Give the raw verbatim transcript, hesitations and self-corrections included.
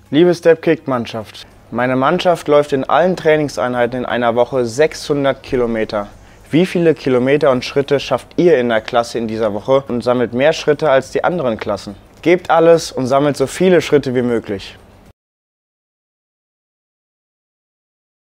Liebe Stepkick-Mannschaft, meine Mannschaft läuft in allen Trainingseinheiten in einer Woche sechshundert Kilometer. Wie viele Kilometer und Schritte schafft ihr in der Klasse in dieser Woche und sammelt mehr Schritte als die anderen Klassen? Gebt alles und sammelt so viele Schritte wie möglich.